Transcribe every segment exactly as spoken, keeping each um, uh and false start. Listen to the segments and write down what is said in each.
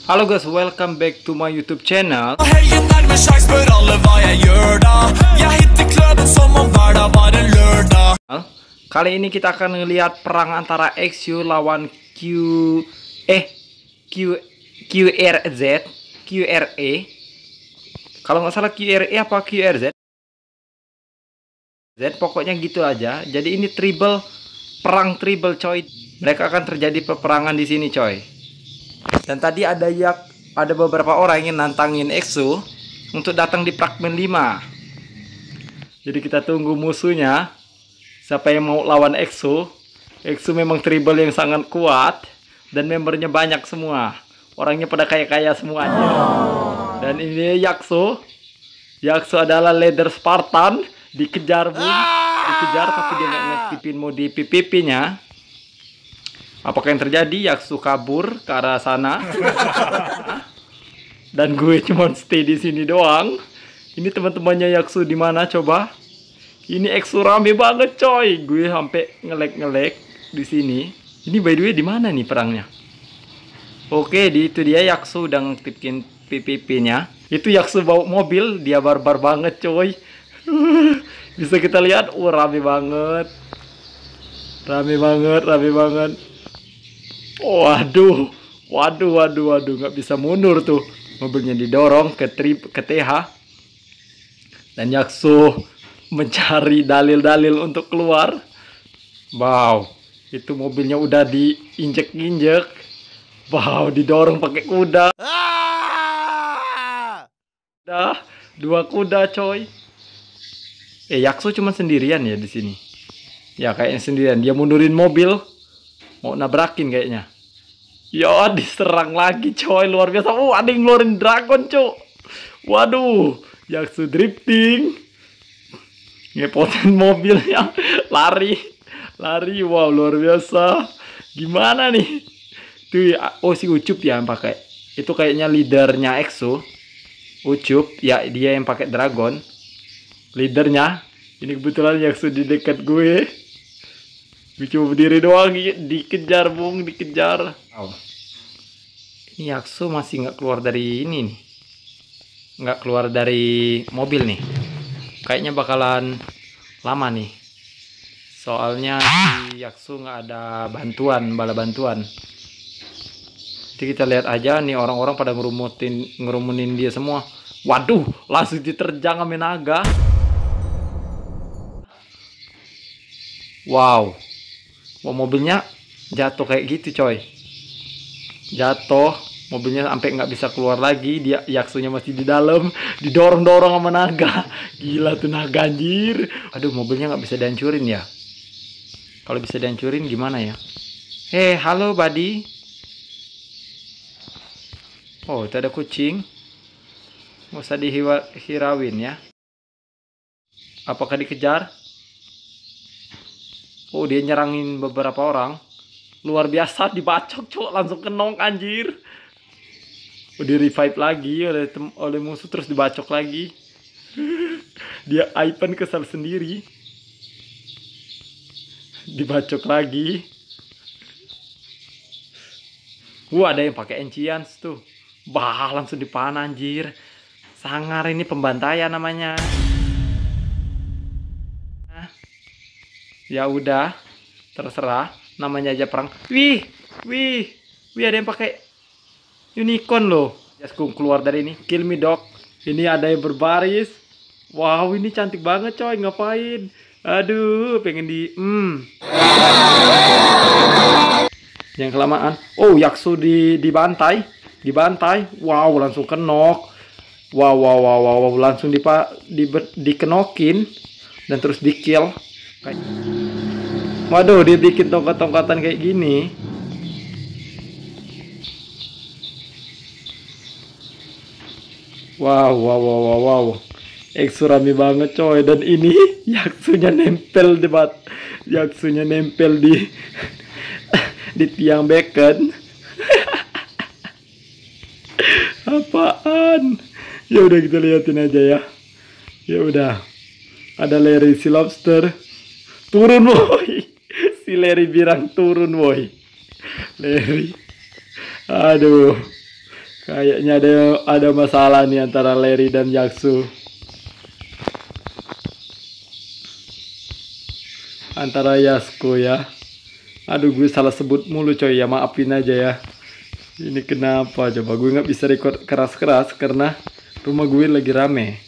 Halo guys, welcome back to my YouTube channel. Kali ini kita akan melihat perang antara X U lawan Q eh Q Q R Z, Q R E. Kalau nggak salah Q R E apa Q R Z? Z pokoknya gitu aja. Jadi ini triple, perang triple coy. Mereka akan terjadi peperangan di sini coy. Dan tadi ada ya ada beberapa orang yang nantangin X U untuk datang di fragmen lima. Jadi kita tunggu musuhnya. Siapa yang mau lawan X U? X U memang triple yang sangat kuat dan membernya banyak semua. Orangnya pada kaya-kaya semuanya. Dan ini Yakso. Yakso adalah leader Spartan. Dikejar bung, dikejar tapi dia nggak ngekipin mau di P P P-nya. Apakah yang terjadi? Yakso kabur ke arah sana. Dan gue cuma stay di sini doang. Ini teman-temannya Yakso di mana coba? Ini X U rame banget coy. Gue sampai ngelek-ngelek di sini. Ini by the way di mana nih perangnya? Oke, di itu dia Yakso udah ngekipin P P P-nya. Itu Yakso bawa mobil, dia barbar banget coy. Bisa kita lihat, oh rame banget, rame banget, rame banget. Waduh, waduh, waduh, waduh, nggak bisa mundur tuh. Mobilnya didorong ke trip ke T H. Dan Yakso mencari dalil-dalil untuk keluar. Wow, itu mobilnya udah diinjek-injek. Wow, didorong pakai kuda. Udah dua kuda coy. Eh, Yakso cuma sendirian ya di sini. Ya kayaknya sendirian. Dia mundurin mobil, mau nabrakin kayaknya. Ya diserang lagi coy, luar biasa. Oh ada yang ngeluarin dragon coy. Waduh, Yakso drifting, ngepotin mobilnya, lari, lari. Wow luar biasa. Gimana nih? Tuh, oh si Ucup ya yang pakai. Itu kayaknya leadernya X U. Ucup, ya dia yang pakai dragon. Leadernya. Ini kebetulan Yakso di dekat gue. Gue cuma berdiri doang, dikejar bung, dikejar. Oh. Ini Yakso masih nggak keluar dari ini nih. Nggak keluar dari mobil nih. Kayaknya bakalan lama nih. Soalnya si Yakso nggak ada bantuan, bala bantuan. Jadi kita lihat aja nih orang-orang pada ngerumutin, ngerumunin dia semua. Waduh, langsung diterjang sama naga. Wow, wow mobilnya jatuh kayak gitu coy. Jatuh, mobilnya sampai nggak bisa keluar lagi. Dia Yaksonya masih di dalam, didorong-dorong sama naga. Gila tuh naga anjir. Aduh, mobilnya nggak bisa dihancurin ya. Kalau bisa dihancurin gimana ya? Hei, halo buddy. Oh, itu ada kucing. Nggak usah dihirawin ya. Apakah dikejar? Oh dia nyerangin beberapa orang. Luar biasa, dibacok cok, langsung kenong anjir. Oh di revive lagi oleh, oleh musuh, terus dibacok lagi. Dia Ivan kesal sendiri. Dibacok lagi. Wah ada yang pakai Ancients tuh. Bah langsung dipanah anjir. Sangar, ini pembantaian namanya. Ya udah, terserah, namanya aja perang. Wih, wih, wih ada yang pakai unicorn loh. Jaskung keluar dari ini, kill me dog. Ini ada yang berbaris. Wow, ini cantik banget coy, ngapain? Aduh, pengen di, hmm. Yang kelamaan. Oh, Yakso di dibantai, dibantai. Wow, langsung kenok. Wow, wow, wow, wow, wow. Langsung dipa, di, dikenokin dan terus di kill. Waduh, dia bikin tongkat-tongkatan kayak gini. Wow, wow, wow, wow, wow. X U rame banget coy. Dan ini Yaksonya nempel di bat. Yaksonya nempel di di tiang beacon. Apaan? Ya udah kita liatin aja ya. Ya udah. Ada Larry si lobster. Turun boy. Si Larry bilang turun boy. Larry. Aduh. Kayaknya ada ada masalah nih antara Larry dan Yaksu. Antara Yasuko ya. Aduh, gue salah sebut mulu coy ya, maafin aja ya. Ini kenapa coba gue nggak bisa record keras-keras karena rumah gue lagi rame.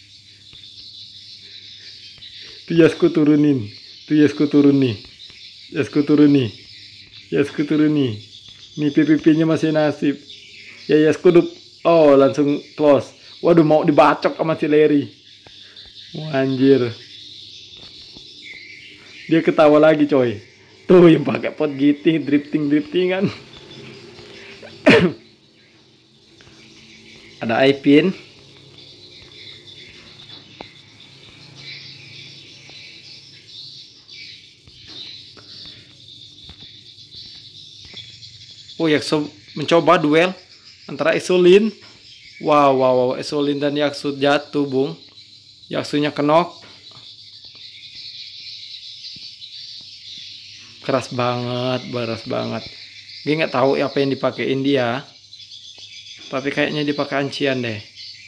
Tuh Yasuko turunin. Tuh Yasuko turun nih. Yasuko turun nih. Yasuko turun nih. Nih P P P-nya masih nasib. Ya Yasuko dup. Oh, langsung close. Waduh, mau dibacok sama si Larry. Wah, anjir. Dia ketawa lagi coy. Tuh yang pakai pot giting, drifting driftingan. Ada Aipin. Oh, Yaksu mencoba duel antara Isolin. Wow, wow, wow. Isolin dan Yaksu jatuh, Bung. Yaksunya kenok. Keras banget, keras banget. Dia nggak tahu apa yang dipakein dia. Tapi kayaknya dipakai ancian deh.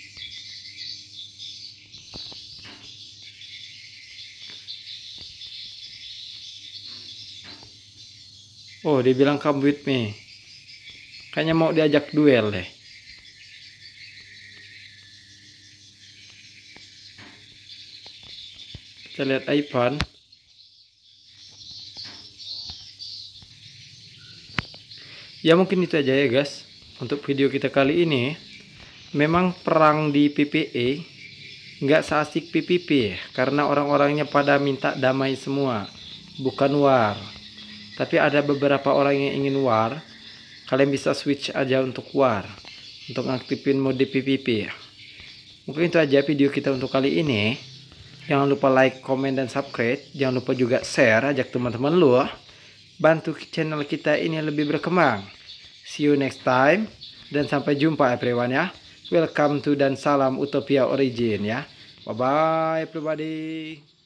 Oh, dia bilang come with me. Kayaknya mau diajak duel deh. Kita lihat Ivan. Ya mungkin itu aja ya guys untuk video kita kali ini. Memang perang di P P E nggak seasik P P P karena orang-orangnya pada minta damai semua, bukan war. Tapi ada beberapa orang yang ingin war. Kalian bisa switch aja untuk war, untuk ngaktifin mode P P P. Mungkin itu aja video kita untuk kali ini. Jangan lupa like, komen, dan subscribe. Jangan lupa juga share, ajak teman-teman lu. Bantu channel kita ini lebih berkembang. See you next time. Dan sampai jumpa everyone ya. Welcome to dan salam Utopia Origin ya. Bye bye everybody.